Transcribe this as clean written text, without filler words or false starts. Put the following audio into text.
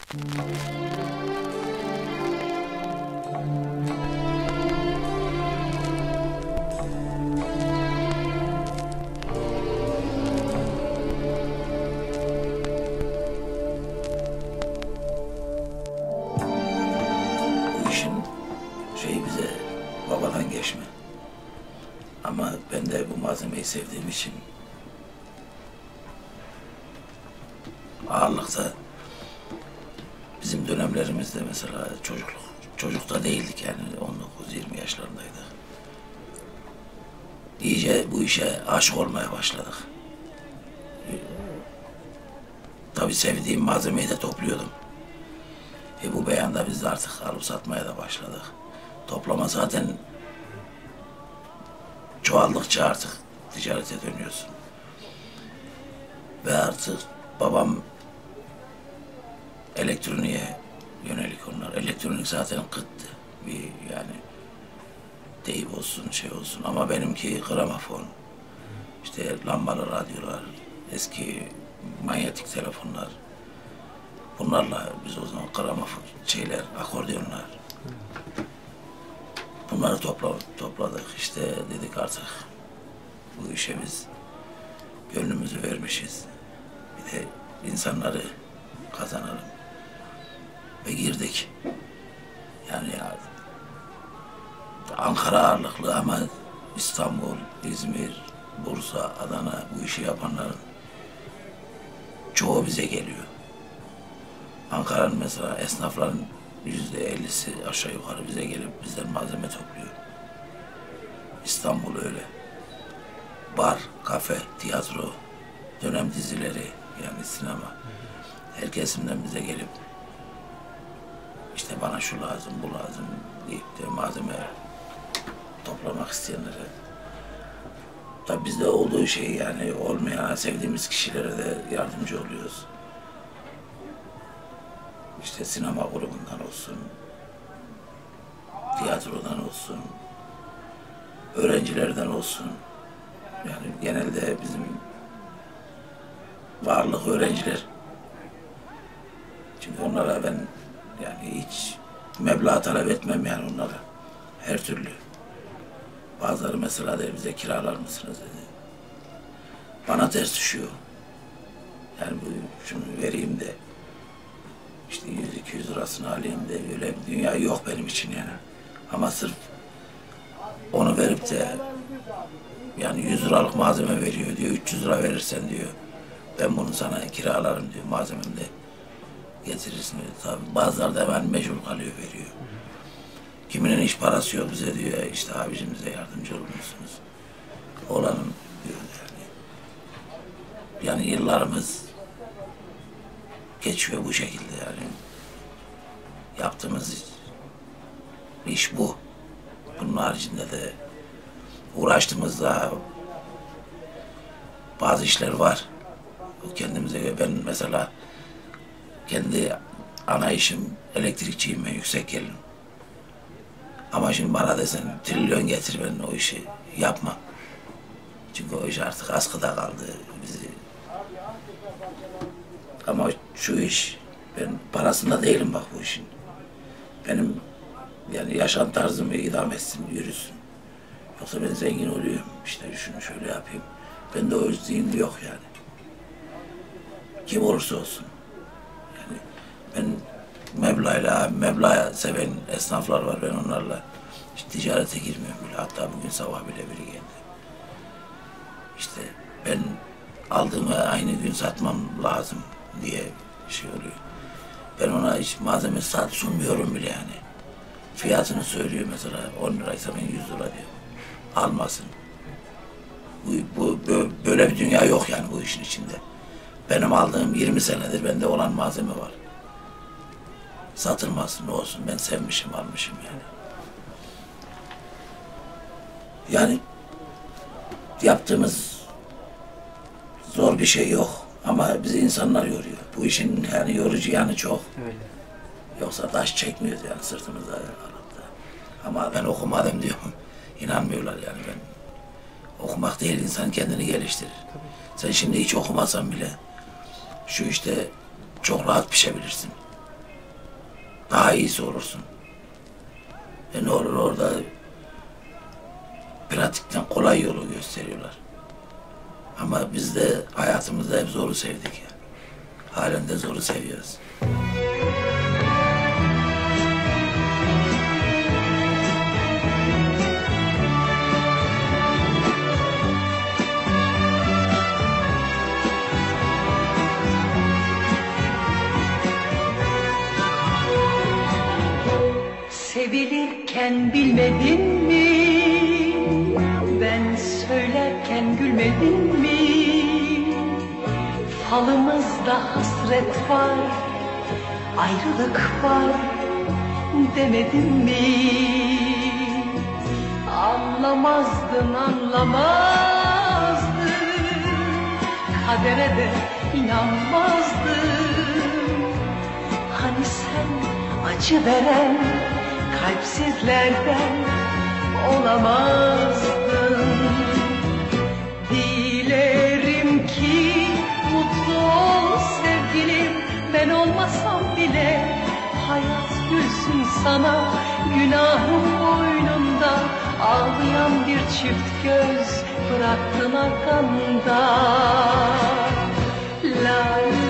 Bu işin bize babadan geçme. Ama ben de bu malzemeyi sevdiğim için ağırlıkta bizim dönemlerimizde mesela çocukta değildik yani 19-20 yaşlarındaydık. İyice bu işe aşık olmaya başladık. Tabii sevdiğim malzemeyi de topluyordum. Bu beyanda biz de artık alıp satmaya da başladık. Toplama zaten çoğaldıkça artık ticarete dönüyorsun. Ve artık babam elektroniğe yönelik onlar. Elektronik zaten kıttı. Yani deyip olsun, olsun. Ama benimki gramofon, işte lambalı radyolar, eski manyetik telefonlar. Bunlarla biz o zaman gramofon akordeonlar. Bunları topladık. İşte dedik artık bu işe biz gönlümüzü vermişiz. Bir de insanları kazanalım. Ve girdik. Yani Ankara ağırlıklı ama İstanbul, İzmir, Bursa, Adana bu işi yapanların çoğu bize geliyor. Ankara'nın mesela esnafların %50'si aşağı yukarı bize gelip bizden malzeme topluyor. İstanbul öyle. Bar, kafe, tiyatro, dönem dizileri yani sinema. Her kesimden bize gelip işte bana şu lazım, bu lazım deyip de malzeme toplamak isteyenlere. Tabii bizde olduğu şey yani olmayan sevdiğimiz kişilere de yardımcı oluyoruz. İşte sinema grubundan olsun, tiyatrodan olsun, öğrencilerden olsun. Yani genelde bizim varlık öğrenciler. Çünkü onlara ben yani hiç meblağ talep etmem yani onlara. Her türlü. Bazıları mesela der bize kiralar mısınız dedi. Bana ters düşüyor. Yani şunu vereyim de işte 100-200 lirasını alayım de öyle bir dünya yok benim için yani. Ama sırf onu verip de yani 100 liralık malzeme veriyor diyor, 300 lira verirsen diyor. Ben bunu sana kiralarım diyor, malzememi de getirirsin diyor. Tabii bazıları da hemen mecbur kalıyor veriyor. Kiminin hiç parası yok bize diyor, işte abicim bize yardımcı olur musunuz? Olalım diyor yani. Yani yıllarımız geçiyor bu şekilde yani. Yaptığımız iş bu. Bunun haricinde de uğraştığımızda bazı işler var. O kendimize göre ben mesela kendi ana işim elektrikçiyim ben, yüksek gelirim. Ama şimdi bana desen trilyon getir ben o işi yapmam. Çünkü o iş artık askıda kaldı bizi. Ama şu iş ben parasında değilim bak bu işin. Benim yani yaşam tarzımı idame etsin, yürüsün. Yoksa ben zengin oluyorum, işte şunu şöyle yapayım. Bende o zihin yok yani. Kim olursa olsun. Yani ben meblağ seven esnaflar var, ben onlarla hiç ticarete girmiyorum bile. Hatta bugün sabah bile biri geldi. İşte ben aldığımı aynı gün satmam lazım diye şey oluyor. Ben ona hiç malzeme sunmuyorum bile yani. Fiyatını söylüyor mesela 10 liraysa ben 100 lira diyor. Almasın. Böyle bir dünya yok yani bu işin içinde. Benim aldığım 20 senedir bende olan malzeme var. Satılmasın ne olsun ben sevmişim almışım yani. Yani yaptığımız zor bir şey yok ama bizi insanlar yoruyor. Bu işin yani yorucu yanı çok. Öyle. Yoksa taş çekmiyoruz yani sırtımızda alıp da. Ama ben okumadım diyorum. İnanmıyorlar yani ben. Okumak değil insan kendini geliştirir. Tabii. Sen şimdi hiç okumasan bile şu işte çok rahat pişebilirsin. daha iyisi olursun. Ne olur orada pratikten kolay yolu gösteriyorlar. Ama biz de hayatımızda hep zoru sevdik yani. Halen de zoru seviyoruz. Sevilirken bilmedin mi? Ben söylerken gülmedin mi? Falımızda hasret var, ayrılık var demedin mi? Anlamazdın, anlamazdın, kadere de inanmazdın. Hani sen acı veren kalpsizlerden olamazdın. Dilerim ki mutlu ol sevgilim, ben olmasam bile hayat gülsün sana. Günahım boynunda, ağlayan bir çift göz bıraktın arkanda. La